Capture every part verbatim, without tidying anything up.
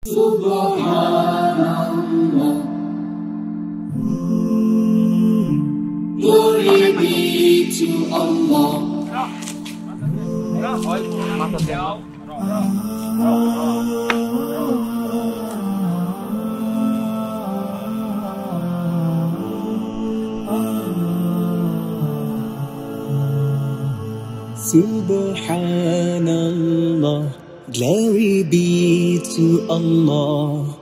Subhanallah. Glory be to Allah. Subhanallah, glory be to Allah.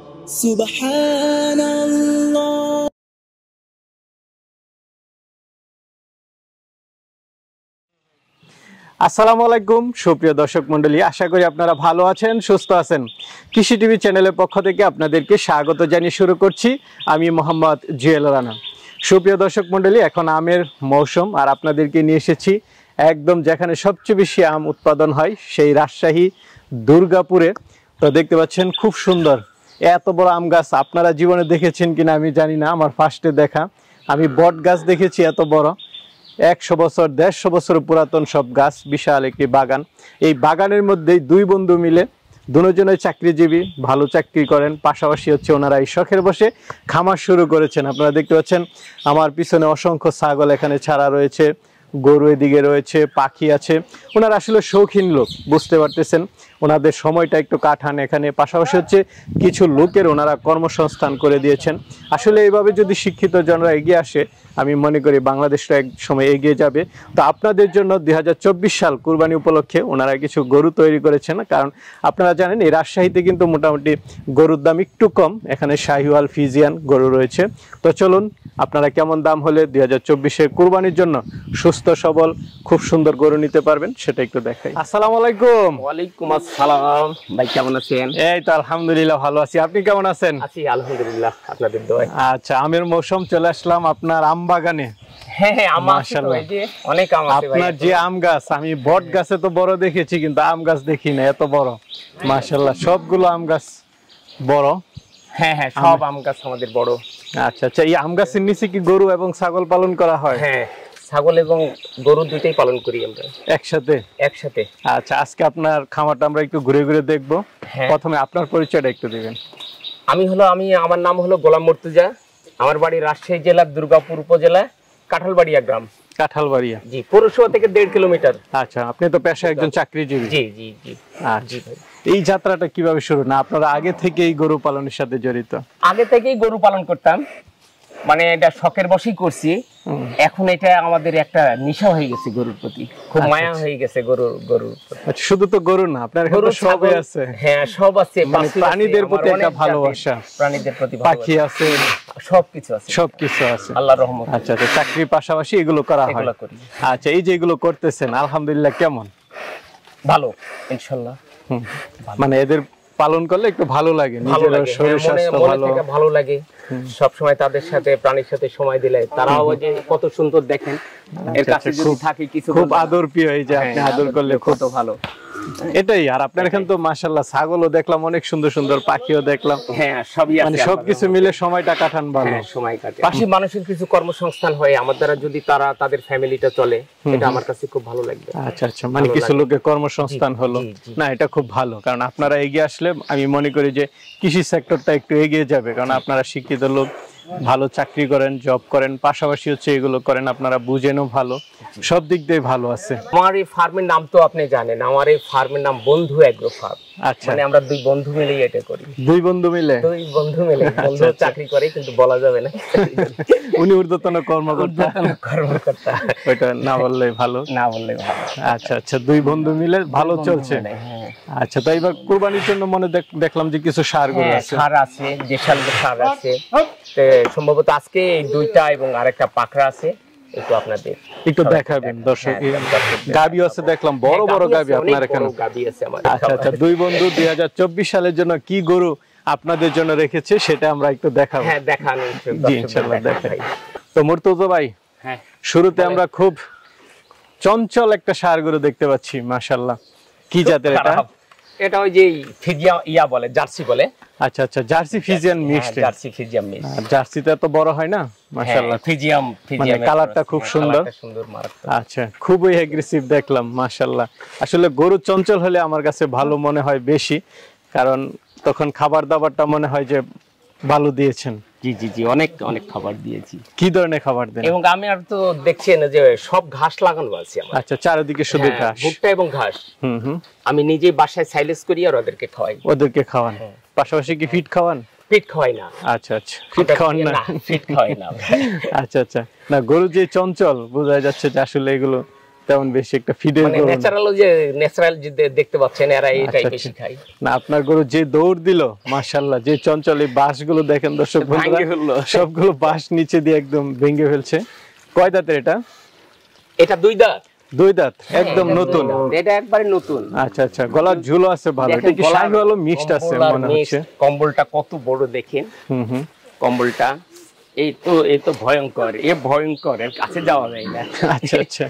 Subhanallah. আসসালামু আলাইকুম সুপ্রিয় দর্শক মণ্ডলী, আশা করি আপনারা ভালো আছেন, সুস্থ আছেন। কৃষি টিভি চ্যানেলের পক্ষ থেকে আপনাদেরকে স্বাগত জানিয়ে শুরু করছি আমি মোহাম্মদ জুয়েল রানা। সুপ্রিয় দর্শক মণ্ডলী, এখন আমের মৌসুম, আর আপনাদেরকে নিয়ে এসেছি একদম যেখানে সবচেয়ে বেশি আম উৎপাদন হয় সেই রাজশাহী দুর্গাপুরে। তো দেখতে পাচ্ছেন খুব সুন্দর এত বড় আম গাছ, আপনারা জীবনে দেখেছেন কিনা আমি জানি না, আমার ফার্স্টে দেখা। আমি বট গাছ দেখেছি এত বড়, একশো বছর দেড়শো বছর পুরাতন সব গাছ, বিশাল একটি বাগান। এই বাগানের মধ্যেই দুই বন্ধু মিলে দুজনেই চাকরিজীবী, ভালো চাকরি করেন, পাশাপাশি হচ্ছে ওনারা এই শখের বসে খামার শুরু করেছেন। আপনারা দেখতে পাচ্ছেন আমার পিছনে অসংখ্য ছাগল এখানে ছাড়া রয়েছে, গরু এদিকে রয়েছে, পাখি আছে। ওনারা আসলে শৌখিন লোক, বুঝতে পারতেছেন ওনাদের সময়টা একটু কাটান এখানে। পাশাপাশি হচ্ছে কিছু লোকের ওনারা কর্মসংস্থান করে দিয়েছেন। আসলে এইভাবে যদি শিক্ষিত জনরা এগিয়ে আসে, আমি মনে করি বাংলাদেশটা এক সময় এগিয়ে যাবে। তো আপনাদের জন্য দুই হাজার চব্বিশ সাল কুরবানি উপলক্ষে ওনারা কিছু গরু তৈরি করেছেন। কারণ আপনারা জানেন এই রাজশাহীতে কিন্তু মোটামুটি গরুর দাম একটু কম, এখানে শাহিওয়াল ফিজিয়ান গরু রয়েছে। তো চলুন আপনারা কেমন দাম হলে দুই হাজার চব্বিশে কুরবানির জন্য সুস্থ সবল খুব সুন্দর গরু নিতে পারবেন সেটা একটু দেখাই। আসসালামু আলাইকুম। ওয়ালাইকুম আসসালাম। ভাই কেমন আছেন? এই তো আলহামদুলিল্লাহ ভালো আছি, আপনি কেমন আছেন? আছি আলহামদুলিল্লাহ, আপনাদের দোয়ায়। আচ্ছা, আমের মৌসুম চলে আসলাম আপনার আম বাগানে। হ্যাঁ হ্যাঁ, আম আছে তো, এই যে অনেক আম আছে ভাই। আপনার যে আম গাছ, আমি বট গাছে তো বড় দেখেছি কিন্তু আম গাছ দেখি না এত বড়। মাশাআল্লাহ, সবগুলো আম গাছ বড়। হ্যাঁ হ্যাঁ, সব আম গাছ আমাদের বড়। আচ্ছা আচ্ছা, এই আম গাছের নিচে কি গরু এবং ছাগল পালন করা হয়? হ্যাঁ, ছাগল এবং গরু দুইটাই পালন করি আমরা একসাথে একসাথে। আচ্ছা, আজকে আপনার খামারটা আমরা একটু ঘুরে ঘুরে দেখবো। প্রথমে আপনার পরিচয়টা একটু দিবেন। আমি হলো আমি আমার নাম হলো গোলাম মুর্তজা, আমার বাড়ি রাজশাহী জেলার দুর্গাপুর উপজেলা কাঁঠালবাড়িয়া গ্রাম। কাঁঠালবাড়িয়া, জি, পৌরসভা থেকে দেড় কিলোমিটার। আচ্ছা, আপনি তো পেশায় একজন চাকরিজীবী। জি জি জি। আচ্ছা, এই যাত্রাটা কিভাবে শুরু? না আপনারা আগে থেকে এই গরু পালনের সাথে জড়িত? আগে থেকেই গরু পালন করতাম, মানে এটা শখের বশেই করছি। এখন এটা আমাদের একটা নেশা হয়ে গেছে গরুর প্রতি, খুব মায়া হয়ে গেছে গরুর গরুর প্রতি। আচ্ছা, শুধু তো গরু না, আপনার এখানে সবই আছে। হ্যাঁ, সব আছে, মানে প্রাণীদের প্রতি একটা ভালোবাসা, প্রাণীদের প্রতি পাখি আছে, সবকিছু আছে, সবকিছু আছে আল্লাহর রহমত। আচ্ছা আচ্ছা, চাকরির পাশাপাশি এগুলো করা হয়? এগুলো করি। আচ্ছা, এই যে এগুলো করতেছেন আলহামদুলিল্লাহ কেমন? ভালো ইনশাআল্লাহ। মানে এদের পালন করলে একটু ভালো লাগে, নিজের শরীর স্বাস্থ্য ভালো ভালো লাগে। সব সময় তাদের সাথে, প্রাণীর সাথে সময় দিলে তারাও যে কত সুন্দর দেখেন, এর কাছে যদি থাকি কিছু খুব আদর প্রিয়, এই যে আপনি আদর করলে কত ভালো। এটাই। আর আপনার এখানে তো মাশাআল্লাহ ছাগলও দেখলাম, অনেক সুন্দর সুন্দর পাখিও দেখলাম। হ্যাঁ, সবই আছে, মানে সবকিছু মিলে সময়টা কাটান ভালো। হ্যাঁ, সময় কাটে। পাশে মানুষের কিছু কর্মসংস্থান হয় আমার দ্বারা, যদি তারা তাদের ফ্যামিলিটা চলে, এটা আমার কাছে খুব ভালো লাগবে। আচ্ছা আচ্ছা, মানে কিছু লোকের কর্মসংস্থান হলো না, এটা খুব ভালো। কারণ আপনারা এগিয়ে আসলে আমি মনে করি যে কৃষি সেক্টরটা একটু এগিয়ে যাবে। কারণ আপনারা শিক্ষিত লোক, ভালো চাকরি করেন, জব করেন, পাশাপাশি হচ্ছে এগুলো করেন, আপনারা বুঝেনও ভালো, সব দিক দিয়ে ভালো আছে। আমার এই ফার্মের নাম তো আপনি জানেন, আমার এই ফার্মের নাম বন্ধু এগ্রো ফার্ম। আচ্ছা, মানে আমরা দুই বন্ধু মিলেই এটা করি। দুই বন্ধু মিলে? দুই বন্ধু মিলে, বন্ধু চাকরি করে কিন্তু বলা যাবে না, উনি ঊর্ধ্বতন কর্মকর্তা, কর্মকর্তা, ওইটা না বললেই ভালো, না বললেই ভালো। আচ্ছা আচ্ছা, দুই বন্ধু মিলে ভালো চলছে। আচ্ছা, তাই এবার কুরবানির জন্য মনে দেখলাম যে কিছু সার গুলো আছে। সার আছে, দেশাল সার আছে, সম্ভবত আজকে এই দুইটা এবং আরেকটা পাকড়া আছে, একটু আপনাদের একটু দেখাবেন দর্শক। গাবি আছে দেখলাম, বড় বড় গাবি আপনার এখানে। গাবি আছে আমার। আচ্ছা আচ্ছা, দুই বন্ধু দুই হাজার চব্বিশ সালের জন্য কি গরু আপনাদের জন্য রেখেছে সেটা আমরা একটু দেখাবো। হ্যাঁ, দেখান ইনশাআল্লাহ দেখাই। তো মুর্তজা ভাই, হ্যাঁ, শুরুতে আমরা খুব চঞ্চল একটা ষাঁড় গরু দেখতে পাচ্ছি, মাশাআল্লাহ। কি জাতের এটা? এটা ওই যে ফিজিয়া ইয়া বলে, জার্সি বলে। আচ্ছা আচ্ছা, jersey Friesian mixed. Jersey Friesian mixed. জার্সিটা তো বড় হয় না, মাশাআল্লাহ। ফিজিয়াম, ফিজিয়াম কালারটা খুব সুন্দর, সুন্দর মারাত্মক। আচ্ছা, খুবই এগ্রেসিভ দেখলাম, মাশাআল্লাহ। আসলে গরু চঞ্চল হলে আমার কাছে ভালো মনে হয় বেশি, কারণ তখন খাবার দাবারটা মনে হয় যে ভালো দিয়েছেন। জি জি জি অনেক অনেক খাবার দিয়েছি। কি ধরনের খাবার দেন? এবং আমি আর তো দেখছেন যে সব ঘাস লাগানো আছে আমার। আচ্ছা, চারিদিকে শুধু হ্যাঁ, ঘাস, ভুট্টা এবং ঘাস। হুম হুম। আমি নিজেই বাসায় সাইলেজ করি আর ওদেরকে খাওয়াই। ওদেরকে খাওয়ান, পাশাপাশি কি ফিট খাওয়ান? ফিট খাওয়াই না। আচ্ছা আচ্ছা, ফিট খাওয়ান না? ফিট খাওয়াই না। আচ্ছা আচ্ছা, না গরু যে চঞ্চল বোঝা যাচ্ছে যে আসলে এগুলো তেমন বেশি একটা ফিডের মানে গরু না। ন্যাচারাল যে ন্যাচারাল যে দেখতে পাচ্ছেন এরা এইটাই আচ্ছা, বেশি আচ্ছা। খায়। না আপনার গরু যে দৌড় দিল মাশাআল্লাহ, যে চঞ্চল, এই বাঁশগুলো দেখেন দর্শক বন্ধুরা, ভেঙে ফেললো। সবগুলো বাঁশ নিচে দিয়ে একদম ভেঙে ফেলছে। কয় দাঁতের এটা? এটা দুই দাঁত। দুই দাঁত, একদম এটা নতুন। দুই দাঁত, এটা একবারে নতুন। আচ্ছা আচ্ছা, গলার ঝুলও আছে ভালো। এটা কি শাহিওয়াল মিক্সড আছে মনে হচ্ছে? কম্বলটা কত বড় দেখেন। হুম হুম। কম্বলটা এই তো এই তো ভয়ঙ্কর, এ ভয়ঙ্কর, এর কাছে যাওয়া যায় না। আচ্ছা আচ্ছা,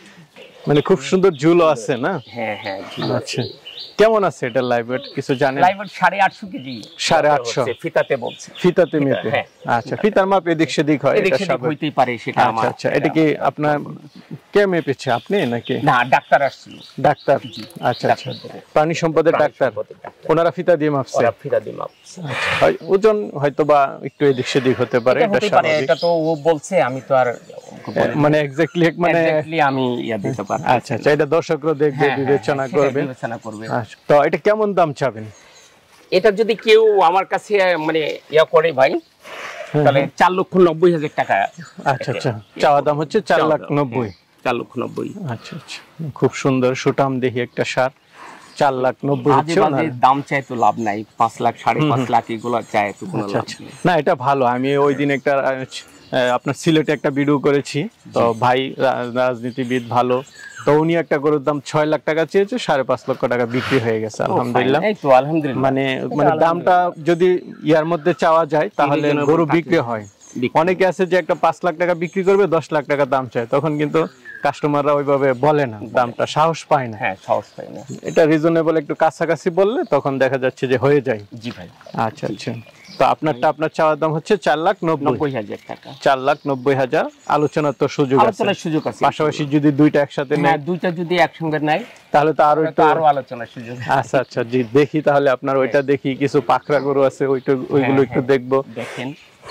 মানে খুব সুন্দর ঝুলও আছে না? হ্যাঁ হ্যাঁ। আচ্ছা, কেমন আছে এটা লাইভ ওয়েট কিছু জানেন? লাইভ ওয়েট সাড়ে আটশো কেজি। সাড়ে আটশো ফিতাতে বলছে। ফিতাতে মেপে? হ্যাঁ। আচ্ছা, ফিতার মাপ এদিক সেদিক হয়, এদিক এটা সেদিক স্বাভাবিক। হইতেই পারে, সেটা আচ্ছা আমার। আচ্ছা, এটা কি আপনার কে মেপেছে, আপনি নাকি? না, ডাক্তার আসছিল। ডাক্তার? আচ্ছা আচ্ছা, প্রাণী সম্পদের ডাক্তার, ওনারা ফিতা দিয়ে মাপছে? ওরা ফিতা দিয়ে মাপছে। হয় ওজন হয়তো বা একটু এদিক সেদিক হতে পারে, এটা এটা হতেই পারে, স্বাভাবিক। এটা তো ও বলছে, আমি তো আর মানে এক্স্যাক্টলি মানে এক্স্যাক্টলি আমি ইয়া দিতে পারি। আচ্ছা আচ্ছা, এটা দর্শকরা দেখবে, হ্যাঁ, বিবেচনা হ্যাঁ, করবে। বিবেচনা করবে। আচ্ছা, তো এটা কেমন দাম চাবেন? এটা যদি কেউ আমার কাছে মানে ইয়া করে ভাই, তাহলে চার লক্ষ নব্বই হাজার টাকা। আচ্ছা আচ্ছা, চাওয়া দাম হচ্ছে চার লাখ নব্বই। চার লক্ষ নব্বই। আচ্ছা আচ্ছা, খুব সুন্দর সুটাম দেখি একটা সার, চার লাখ নব্বই হচ্ছে না? দাম চাই তো লাভ নাই, পাঁচ লাখ সাড়ে পাঁচ লাখ এগুলো চাই তো কোনো লাভ নেই। না এটা ভালো। আমি ওই দিন একটা আহ, আপনার সিলেটে একটা ভিডিও করেছি, তো ভাই রা- রাজনীতিবিদ ভালো, তো উনি একটা গরুর দাম ছয় লাখ টাকা চেয়েছে, সাড়ে পাঁচ লক্ষ টাকা বিক্রি হয়ে গেছে আলহামদুলিল্লাহ। এই তো আলহামদুলিল্লাহ। মানে মানে দামটা যদি ইয়ার মধ্যে চাওয়া যায় তাহলে রিজনেবল গরু থাকলে বিক্রি হয়। বিক্রি। অনেকে আছে যে একটা পাঁচ লাখ টাকা বিক্রি করবে, দশ লাখ টাকা দাম চায়, তখন কিন্তু কাস্টমাররা ওইভাবে বলে না, দামটা সাহস পায় না। হ্যাঁ, সাহস পাই না। এটা রিজনেবল একটু কাছাকাছি বললে তখন দেখা যাচ্ছে যে হয়ে যায়। জি ভাই। আচ্ছা আচ্ছা, তো আপনারটা আপনার চাওয়ার দাম হচ্ছে চার লাখ নব্বই নব্বই হাজার টাকা। চার লাখ নব্বই হাজার। আলোচনার তো সুযোগ আছে, আলোচনার সুযোগ আছে। পাশাপাশি যদি দুইটা একসাথে হ্যাঁ, নেয় দুইটা যদি একসঙ্গে নেয় তাহলে তো আরো তাহলে একটু। তো আরো আলোচনার সুযোগ। আচ্ছা আচ্ছা, জি দেখি তাহলে আপনার ওইটা দেখি, কিছু পাখরা গরু আছে ওইটা, ওইগুলো হ্যাঁ, একটু হ্যাঁ। দেখবো। দেখেন,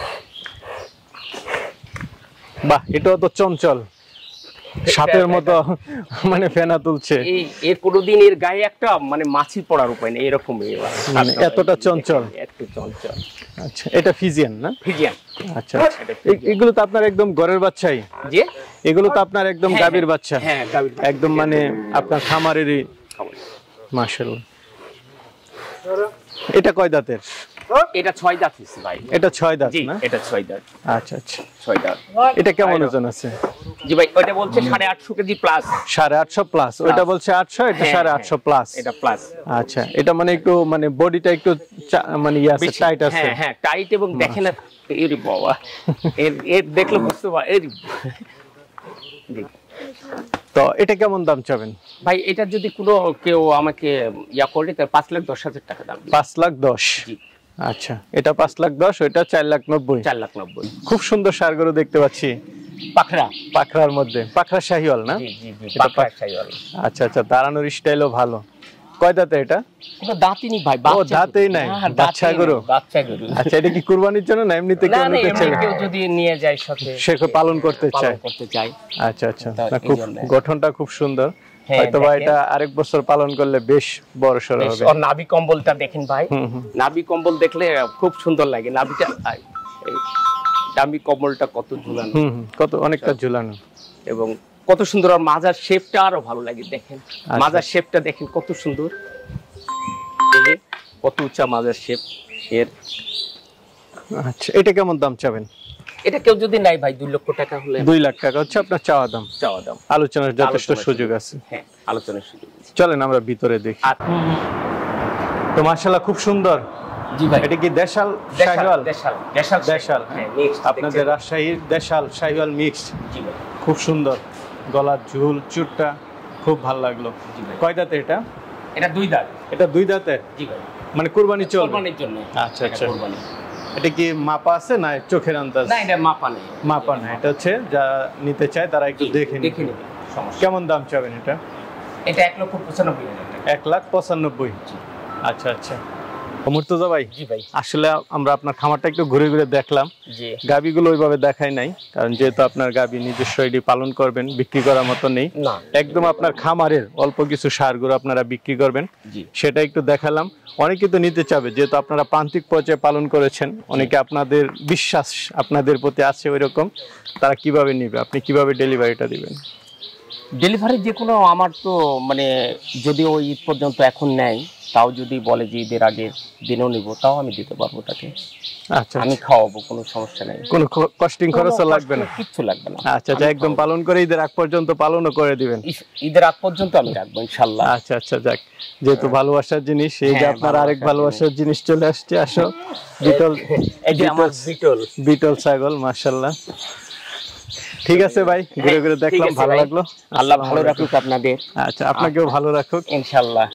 বাহ, এটাও তো চঞ্চল, সাপের মতো মানে ফেনা তুলছে। এই এর কোনোদিন এর গায়ে একটা মানে মাছি পড়ার উপায় নেই, এরকম মানে এতটা চঞ্চল। একটু চঞ্চল। আচ্ছা, এটা ফিজিয়ান না? ফিজিয়ান। আচ্ছা আচ্ছা, এ- এগুলো তো আপনার একদম ঘরের বাচ্চাই? যে এগুলো তো আপনার একদম হ্যাঁ, গাভীর বাচ্চা? হ্যাঁ, গাভীর বাচ্চা। একদম মানে আপনার খামারেরই। মাশাআল্লাহ। এটা কয় দাঁতের? এটা ছয় দাঁত হচ্ছে ভাই। এটা ছয় দাঁত জি, না? এটা ছয় দাঁত। আচ্ছা আচ্ছা, ছয় দাঁত। এটা কেমন ওজন আছে? জি ভাই, ওটা বলছে সাড়ে আটশো কেজি প্লাস। সাড়ে আটশো প্লাস, ওইটা বলছে আটশো, এটা হ্যাঁ, সাড়ে হ্যাঁ, আটশো প্লাস। এটা প্লাস। আচ্ছা, এটা মানে একটু মানে বডিটা একটু চা- মানে ইয়ে আছে, বেশি। টাইট আছে। হ্যাঁ হ্যাঁ, টাইট, এবং দেখেন না এর বাবা, এর এর দেখলে বুঝতে পার এর। জি। তো এটা কেমন দাম চাবেন? ভাই, এটা যদি কোনো কেউ আমাকে ইয়া করে তাহলে পাঁচ লাখ দশ হাজার টাকা দাম দিবে। পাঁচ লাখ দশ। জি। আচ্ছা, এটা পাঁচ লাখ দশ, ওইটা চার লাখ নব্বই। চার লাখ নব্বই। খুব সুন্দর ষাঁড় গরু দেখতে পাচ্ছি পাখরা। পাখরার মধ্যে, পাখরা শাহিওয়াল না? জি জি জি, এটা পাখরা পাখ- শাহিওয়াল। আচ্ছা আচ্ছা, দাঁড়ানোর স্টাইলও ভালো। কয় দাঁতে এটা? কোনো দাঁতই নেই ভাই, ও, বাচ্চা দাঁতেই গরু। নাই, হ্যাঁ, দাঁতেই বাচ্চা নেই, গরু। বাচ্চা গরু। আচ্ছা, এটা কি কুরবানির জন্য না এমনিতে না কেউ না, নিতে এমনি চায়? কেউ যদি নিয়ে যায় সাথে, সে পালন করতে চায়। পালন করতে চায়। আচ্ছা আচ্ছা, তা না, এই খুব জন্যে। গঠনটা খুব সুন্দর। হ্যাঁ, হয়তো বা দেখেন। এটা আরেক বছর পালন করলে বেশ বড় সড় বেশ, হবে। ওর নাভি কম্বলটা দেখেন ভাই। হুম, হুম। নাভি কম্বল দেখলে খুব সুন্দর লাগে নাভিটা। আই, এই নাভি কম্বলটা কত ঝুলানো, হুম হুম, কত অনেকটা ঝুলানো। এবং কত সুন্দর। আর মাজার শেপটা আরো ভালো লাগে, দেখেন মাজার শেপটা দেখেন কত সুন্দর। এই যে কত উঁচা মাজার শেপ এর। আচ্ছা, এটা কেমন দাম চাবেন? এটা কেউ যদি নাই ভাই, দুই লক্ষ টাকা হলে দুই লাখ টাকা হচ্ছে আপনার চাওয়া দাম। চাওয়া দাম। আলোচনার যথেষ্ট আলোচনার সুযোগ আছে। হ্যাঁ, আলোচনার সুযোগ আছে। চলেন আমরা ভিতরে দেখি। আর তো মাশাআল্লাহ, খুব সুন্দর। জি ভাই, এটা কি দেশাল দেশাল শাহিওয়াল? দেশাল দেশাল দেশাল, হ্যাঁ, mixed আপনাদের দেখছেন। রাজশাহীর দেশাল শাহিওয়াল মিক্সড। জি ভাই, খুব সুন্দর, গলার ঝুল চুটটা খুব ভালো লাগলো। জি ভাই। কয় দাঁতে এটা? এটা দুই দাঁত। এটা দুই দাঁতে, জি ভাই, মানে কুরবানি চলবে? কোরবানির জন্য। আচ্ছা, এটা আচ্ছা। কোরবানি। এটা কি মাপা আছে না চোখের আন্দাজ? না, এটা মাপা নেই। মাপা না, এটা হচ্ছে যারা নিতে চায় তারা একটু দেখে দেখে নিবে। নেবে, সমস্যা। কেমন দাম চাবেন এটা? এটা এক লক্ষ পঁচানব্বই হাজার টাকা। এক লাখ পঁচানব্বই। জি। আচ্ছা আচ্ছা, মুর্তজা ভাই, জি ভাই। আসলে আমরা আপনার খামারটা একটু ঘুরে ঘুরে দেখলাম, জি। গাবিগুলো ওইভাবে দেখাই নাই, কারণ যেহেতু আপনার গাবি নিজস্ব এটি পালন করবেন, বিক্রি করার মতো নেই, না একদম আপনার খামারের অল্প কিছু সারগুলো আপনারা বিক্রি করবেন, জি। সেটা একটু দেখালাম। অনেকে তো নিতে চাবে, যেহেতু আপনারা প্রান্তিক পর্যায়ে পালন করেছেন, অনেকে আপনাদের বিশ্বাস আপনাদের প্রতি আছে ওইরকম, তারা কিভাবে নিবে, আপনি কিভাবে ডেলিভারিটা দিবেন? ডেলিভারি যে কোনো, আমার তো মানে যদি ওই ঈদ পর্যন্ত এখন নেয়, তাও যদি বলে যে ঈদের আগে দিনেও নিব, তাও আমি দিতে পারবো তাকে। আচ্ছা, আমি খাওয়াবো, কোনো সমস্যা নেই, কোনো কস্টিং খরচও লাগবে না? কিচ্ছু লাগবে না। আচ্ছা আচ্ছা, একদম পালন করে ঈদের আগ পর্যন্ত পালনও করে দিবেন? ঈদের আগ পর্যন্ত আমি রাখবো ইনশাল্লাহ। আচ্ছা আচ্ছা, যাক, যেহেতু ভালোবাসার জিনিস, এই যে আপনার আরেক ভালোবাসার জিনিস চলে আসছে। আসো, বিটল, এই যে আমার বিটল বিটল ছাগল, মাশাআল্লাহ। ঠিক আছে ভাই, ঘুরে ঘুরে দেখলাম, ভালো লাগলো। আল্লাহ ভালো রাখুক আপনাদের। আচ্ছা, আপনাকেও ভালো রাখুক ইনশাল্লাহ।